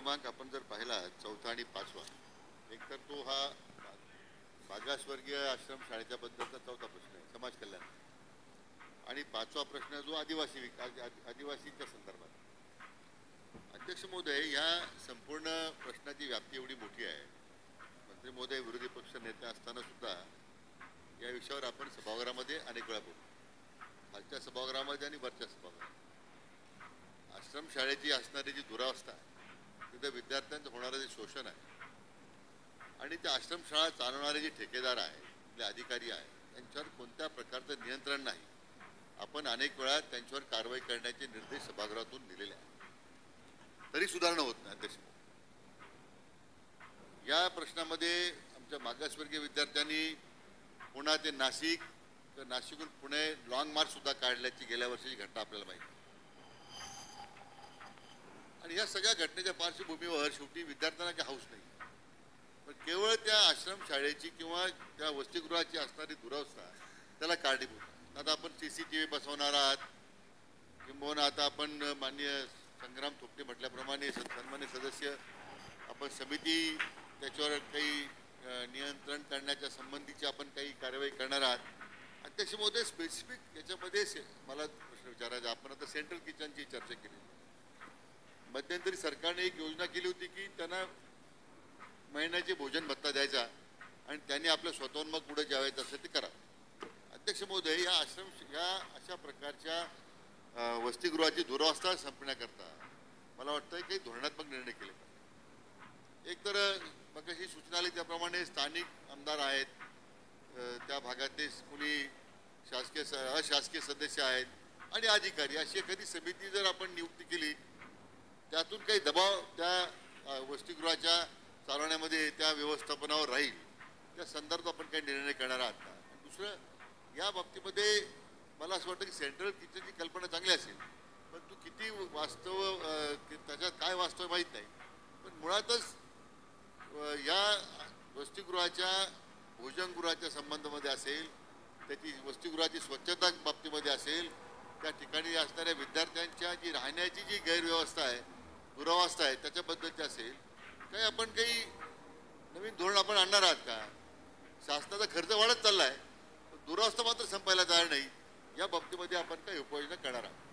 क्रमांक आपण जर पाहिला चौथा आणि पाचवा, एक तर तो हा मागासवर्गीय आश्रम शाळेच्या बद्दलचा चौथा प्रश्न आहे समाज कल्याण, आणि पाचवा प्रश्न जो आदिवासींच्या संदर्भात. अध्यक्ष महोदय, या संपूर्ण प्रश्नाची व्याप्ती एवढी मोठी आहे. मंत्री महोदय विरोधी पक्ष नेते असताना सुद्धा या विषयावर आपण सभागृहामध्ये अनेक वेळा बोलतो, खालच्या सभागृहामध्ये आणि वरच्या सभागृहात. आश्रम शाळेची असणारी जी दुरावस्था आहे, तिथं विद्यार्थ्यांचं होणारं जे शोषण आहे, आणि त्या आश्रमशाळा चालवणारे जे ठेकेदार आहेत, आपले अधिकारी आहेत, त्यांच्यावर कोणत्या प्रकारचं नियंत्रण नाही. आपण अनेक वेळा त्यांच्यावर कारवाई करण्याचे निर्देश सभागृहातून दिलेले आहेत, तरी सुधारणा होत नाही. अध्यक्ष, या प्रश्नामध्ये आमच्या मागासवर्गीय विद्यार्थ्यांनी पुणा ते नाशिक, तर नाशिकहून पुणे लॉंग मार्च सुद्धा काढल्याची गेल्या वर्षीची घटना आपल्याला माहिती. आणि या सगळ्या घटनेच्या पार्श्वभूमीवर शेवटी विद्यार्थ्यांना काही हौस नाही, पण केवळ त्या आश्रम शाळेची किंवा त्या वसतिगृहाची असणारी दुरावस्था त्याला कारणीभूत. आता आपण CCTV बसवणार आहात, किंबहुना आता आपण माननीय संग्राम थोपटे म्हटल्याप्रमाणे सन्मान्य सदस्य, आपण समिती त्याच्यावर काही नियंत्रण करण्याच्या संबंधीची आपण काही कार्यवाही करणार आहात. अध्यक्ष महोदय, स्पेसिफिक याच्यामध्ये मला प्रश्न विचारायचा. आपण आता सेंट्रल किचनची चर्चा केली. मध्यंतरी सरकारने एक योजना केली होती की त्यांना महिन्याचे भोजन भत्ता द्यायचा आणि त्यांनी आपल्या स्वतःहून मग पुढे जेवायचं असेल ते करा. अध्यक्ष महोदय, या अशा प्रकारच्या वसतिगृहाची दुरावस्था संपण्याकरता मला वाटतं काही धोरणात्मक निर्णय केले पाहिजे. एक तर मग ही सूचना आली त्याप्रमाणे स्थानिक आमदार आहेत, त्या भागातले कुणी शासकीय अशासकीय सदस्य आहेत आणि अधिकारी, अशी एखादी समिती जर आपण नियुक्ती केली, त्यातून काही दबाव त्या वसतिगृहाच्या चालवण्यामध्ये, त्या व्यवस्थापनावर राहील, त्या संदर्भात आपण काही निर्णय करणार आहात का? दुसरं, या बाबतीमध्ये मला असं वाटतं की सेंट्रल किचनची कल्पना चांगली असेल, पण तू किती वास्तव, त्याच्यात काय वास्तव माहीत नाही, पण मुळातच या वसतिगृहाच्या भोजनगृहाच्या संबंधामध्ये असेल, त्याची वसतिगृहाची स्वच्छता बाबतीमध्ये असेल, त्या ठिकाणी असणाऱ्या विद्यार्थ्यांच्या जी राहण्याची जी गैरव्यवस्था आहे, दुरावस्था आहे, त्याच्याबद्दलची असेल, आपण काही नवीन धोरण आपण आणणार आहात का? शासनाचा खर्च वाढत चालला आहे, दुरावस्था मात्र संपायला तयार नाही. या बाबतीमध्ये आपण काही उपाययोजना करणार आहात?